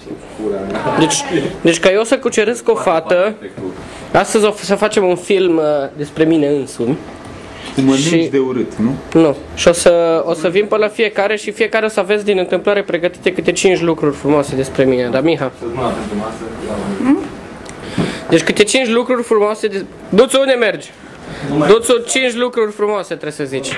Deci ca eu să cuceresc o fată, astăzi o să facem un film despre mine însumi. Mănânci de urât, nu? Nu. Și o să vin pe la fiecare și fiecare o să aveți din întâmplare pregătite câte 5 lucruri frumoase despre mine. Da, Miha? Deci câte 5 lucruri frumoase de... Du-ți unde mergi? Du-ți 5 lucruri frumoase, trebuie să zici.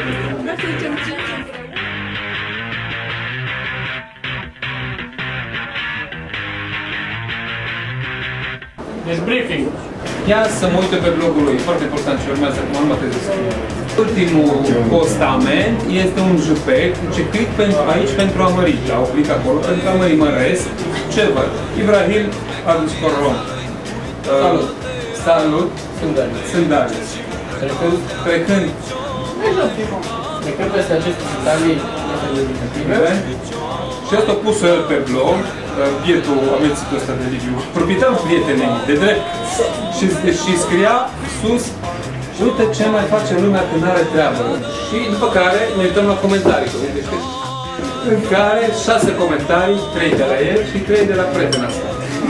Deci briefing. Ia să mă uită pe blogul lui, foarte important ce urmează, acum nu mă trezesc. Ultimul postament este un jupec, ce clic aici pentru a mări, la o clic acolo, pentru a măresc, ce văd? Ibrahim _Rom. Salut! Salut! Sunt Darius. Trecând Peste aceste detalii și asta a pus el pe blog, bietul amețitul ăsta de Liviu, proprietarul prietenei de drept și scria sus: uite ce mai face lumea când are treabă. Și după care ne uităm la comentarii, în care 6 comentarii, 3 de la el și 3 de la prietena asta.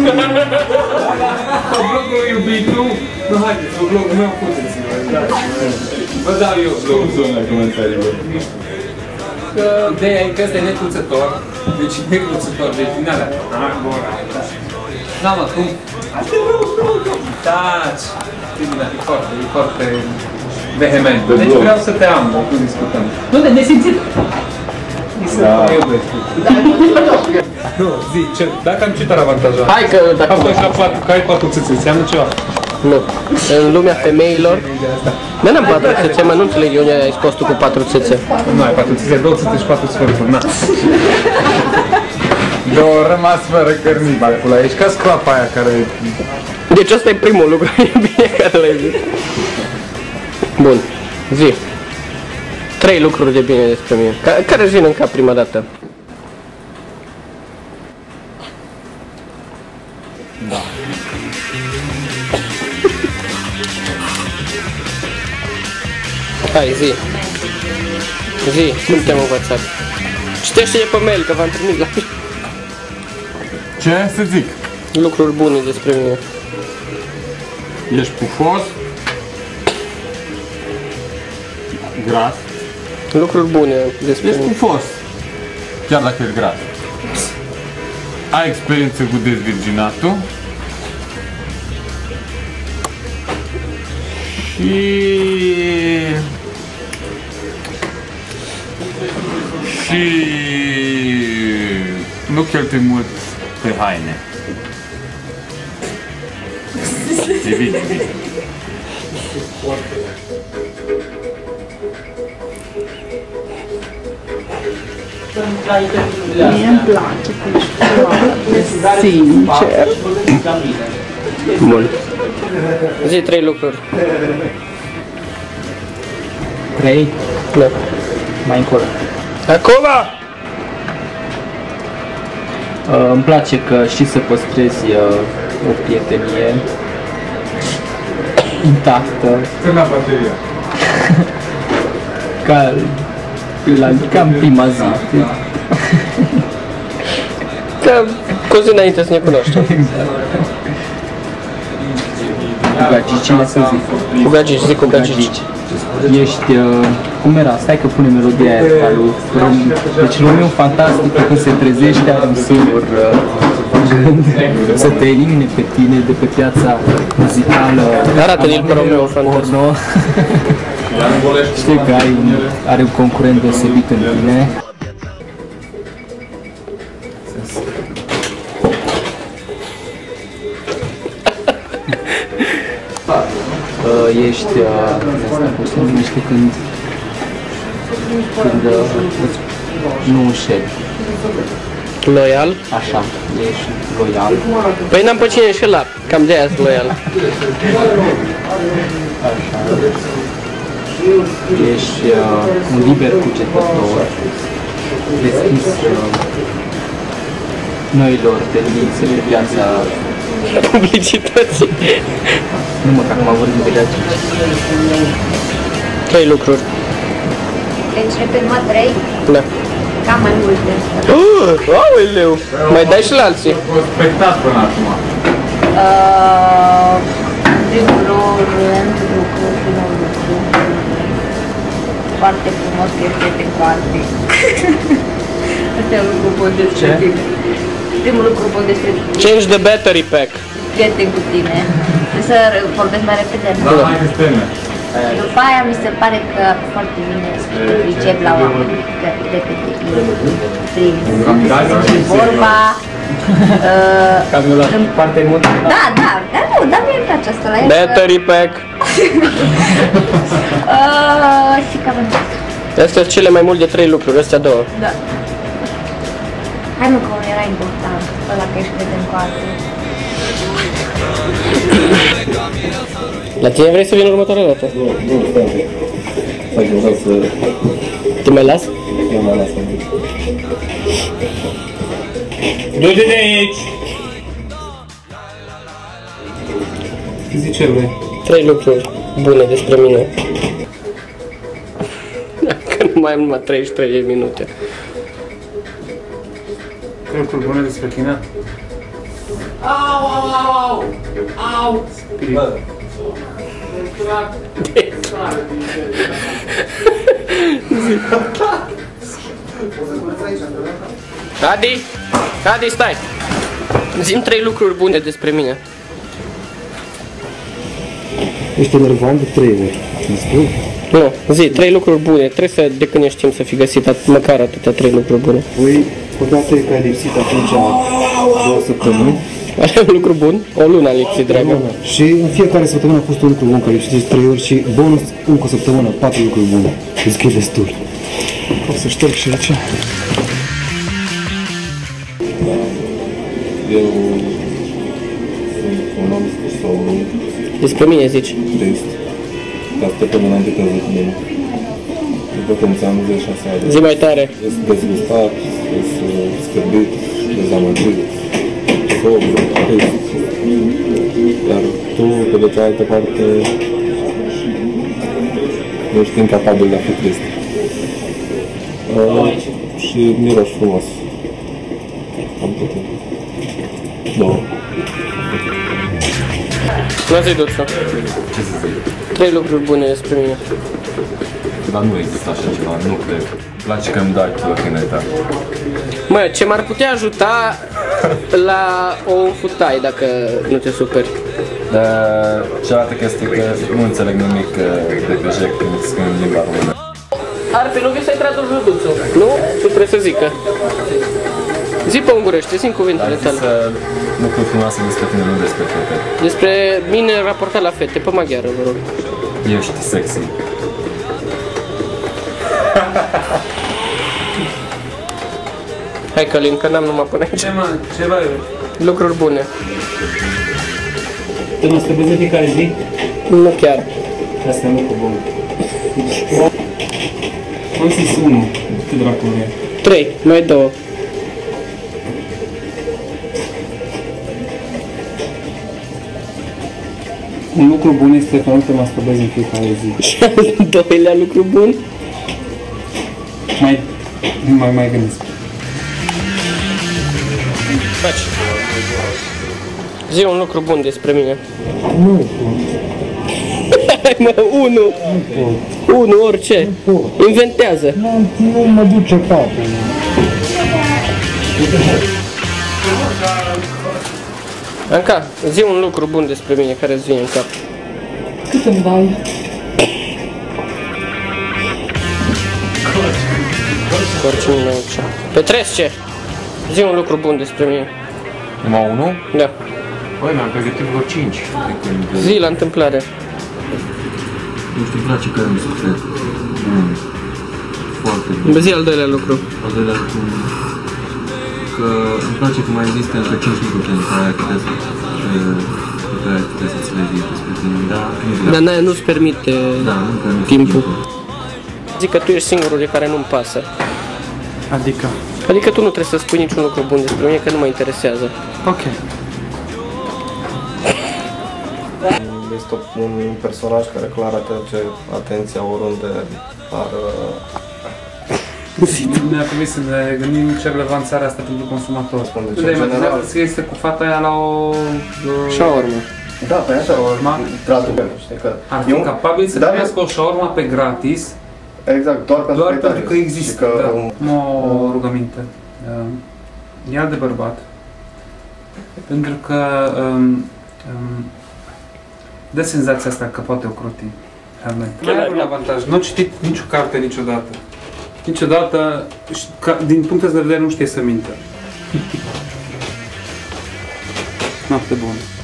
Pe blogul iubitul, nu haideți, pe blogul meu puteți-vă, vă dau eu blogul. Zona comentariilor. Ideea e că ăsta e necruțător, deci necruțător, deci din alea. Da, mă, cum? Asta e rău, taci! E foarte vehement. Deci vreau să te am, nu discutăm. Nu, de nesimțit! Nu, zi, dacă am citat avantajat. Hai că dacă... Că ai 4 țâțe, înseamnă ceva? Nu. În lumea femeilor... Mă, n-am 4 țâțe, mă, nu înțeleg eu unde ai scos tu cu 4 țâțe. Nu ai 4 țâțe, 2 țâțe și 4 sfărături, na. Două rămas fără cărnici, bacula, ești ca sclapa aia care... Deci ăsta e primul lucru, e bine care l-ai zis. Bun, zi. 3 lucruri de bine despre mine. Care îți vin în cap prima dată? Da. Hai, zi. Zi, cum te-am învățat? Citește-ne pe mail, că v-am trimis la... Ce să zic? Lucruri bune despre mine. Ești pufos. Gras. Lucruri bune despre Ești mine. pufos. Chiar dacă ești gras. Ai experiență cu dezvirginatul. Și nu cheltui mult pe haine. E bine, e bine. Mie îmi place cu ciocolată, sincer. Bun. Zi 3 lucruri. 3? Da. Mai încolo. Acum! Îmi place că știi să păstrezi o prietenie intactă. Ține bateria. Ca în prima zi. Că cu zi înainte să ne cunoaștem. Cu gagicile să zic. Cu gagici, zic cu gagici. Ești, cum era? Stai că pune melodia aia lui. Deci Romeo fantastic când se trezește are un singur să te elimine pe tine de pe piața muzicală. Arată-l pe Romeo fantastic. Știi că are un concurent deosebit în tine. Ești, cum se numește când nu înșeli. Loial? Așa, ești loial. Păi n-am pe cine înșela, cam de-aia sunt loial. Așa. Ești un liber cugetător, deschis noilor tendințe pe piața publicității. Nu mă, că acum vorbim de gagici. 3 lucruri. Deci repet, 3? Da. Cam mai multe. Aoleu! Mai dai și la alții. Respectat până acum. Primul rând, primul lucru. Foarte frumos că ești prieten cu alții. Asta e un lucru bun despre tine. Primul lucru bun despre tine. Change the battery pack. Prieten cu tine. Trebuie să vorbesc mai repede. Da, hai că steme. După aia mi se pare că foarte bine să pricep la oameni, că repede prin vorba. Cam la partea emoțională. Da, nu, dar mie îmi place asta la el. Battery pack. Și cam Astea sunt cele mai mult de 3 lucruri, astea două. da. Hai mă, că era important, ăla că ești prieten cu alții. La tine vrei să vin următoarea dată? Nu, stai. Hai că vreau să... Te mai las? Eu mă las. Du-te de aici! Zice lui. 3 lucruri bune despre mine. Că nu mai am numai 33 de minute. Lucruri bune despre tine? Au! Spirit. Adi, stai! Zi-mi 3 lucruri bune despre mine. Ești enervant de 3 ori. Îmi spui? Nu, zi, 3 lucruri bune. Trebuie să, de când ești timp să fi găsit măcar atâtea 3 lucruri bune. Păi, odată că ai lipsit atunci 2 săptămâni. Așa e un lucru bun? O lună a lipsit, dragă. Și în fiecare săptămână a fost un lucru bun care lipsit 3 ori și bonus încă o săptămână, 4 lucruri bune. Zic că e destul. O să șterg și aici. Eu sunt un om somnul, Despre mine zici. trist, dar săptămâna de căzut bine. După cum ți-am zis 6 ani, Zi mai tare. sunt dezgustat, sunt scârbit, dezamăgit, sobru, trist. Iar tu, pe de cealaltă parte, ești incapabil de a fi trist. Și miroși frumos. Am putut. Două. Nu zi, Duțu. Ce să zic? 3 lucruri bune despre mine. Dar nu există așa ceva, nu cred. Îmi place că îmi dai clăchineta. Mă, ce m-ar putea ajuta la o futai dacă nu te superi. Dar cealaltă chestie că nu înțeleg nimic de pe jec când scriu în limba română. Arpi, nu vii să-i traduci lui Duțu, nu? Tu trebuie să zică. Zi pe ungurește, zi în cuvintele Dar tale. să lucruri frumoase despre tine, nu despre fete. Despre mine raportat la fete, pe maghiară, vă rog. Ești sexy. Hai, Călin, că n-am numai până aici. Ce mai Lucruri bune. Te nu scăpezi în fiecare zi? Nu chiar. Asta e un lucru bun. Am zis 1. Ce dracu e? 3, mai 2. Un lucru bun este că nu te masturbezi în fiecare zi. Și al doilea lucru bun? Mai gândesc. Faci. Zi un lucru bun despre mine. Nu, Hai mă, unu, orice. Inventează. nu mă duce capul. Anca, zi un lucru bun despre mine care îți vine în cap. Cât îmi dai? Oricine nu aici. Petresce! Zi un lucru bun despre mine. Numai 1? Da. Băi, mi-am pregătit vreo 5. Zi la întâmplare. Nu știu, îmi place că am suflet. Foarte bun. Zi al doilea lucru. Al doilea lucru, că îmi place că mai există încă 5 lucruri în care puteți să-ți le zici despre tine, dar Dar nu-ți permite nu permite timpul. Zic că tu ești singurul de care nu-mi pasă. Adică? Adică tu nu trebuie să spui niciun lucru bun despre mine, că nu mă interesează. Ok. Este un personaj care clar atrage atenția oriunde ar Ne-a trebuit să ne gândim ce relevanță are asta pentru consumator. Deci, este cu fata aia la o... Shawarma. Da, pe așa, Shawarma. tratul meu, știi că... Ar fi capabil să primească o shawarma pe gratis, Exact, doar pentru că există. Da. O rugăminte. Ia de bărbat. Pentru că dă senzația asta că poate ocroti. Mai are un avantaj. Nu a citit nicio carte niciodată. Niciodată, din punctul de vedere, nu știe să mintă. Noapte bună.